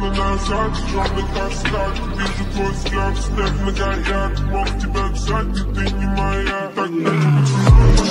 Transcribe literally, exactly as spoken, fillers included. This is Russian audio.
обратно назад, черный каскад. Вижу твой взгляд, снег на горят. Мог тебя взять, но ты не моя. Так, поцелуй.